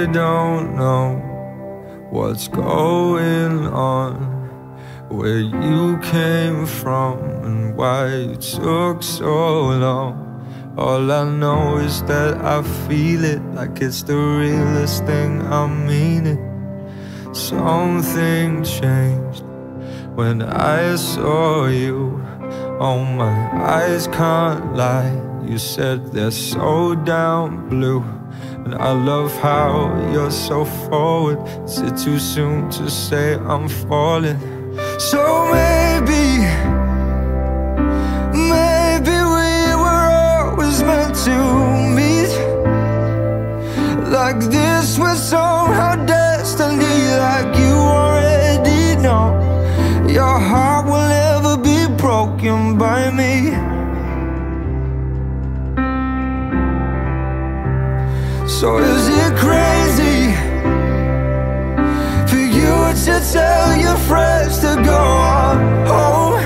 I don't know what's going on, where you came from and why you took so long. All I know is that I feel it like it's the realest thing, I mean it. Something changed when I saw you. Oh, my eyes can't lie. You said they're so down blue, and I love how you're so forward. Is it too soon to say I'm falling? So maybe we were always meant to meet. Like this was somehow destiny, like you already know. Your heart will never be broken by me. So is it crazy for you to tell your friends to go on home,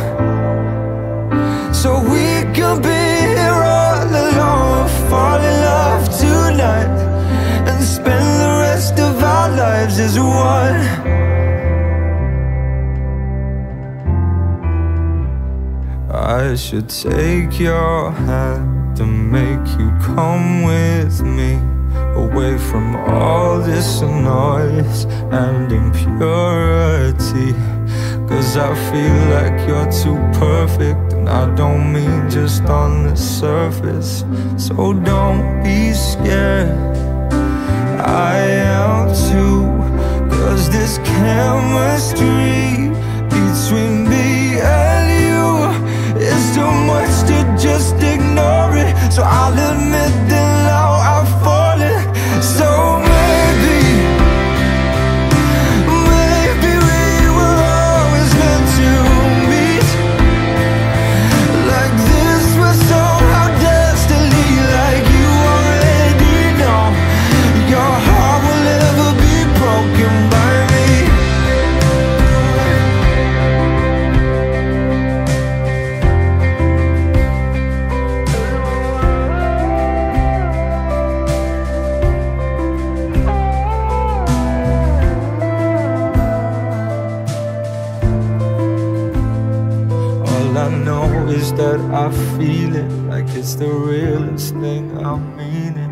so we can be here all alone, fall in love tonight, and spend the rest of our lives as one? I should take your hand and make you come with me, away from all this noise and impurity. Cause I feel like you're too perfect, and I don't mean just on the surface. So don't be scared, I am too. Cause this chemistry between me and you is too much to just ignore it. So I'll admit that now I've fallen. So maybe we were always meant to meet. Like this was somehow destiny, like you already know. Your heart will never be broken by me. I know is that I feel it like it's the realest thing, I mean it.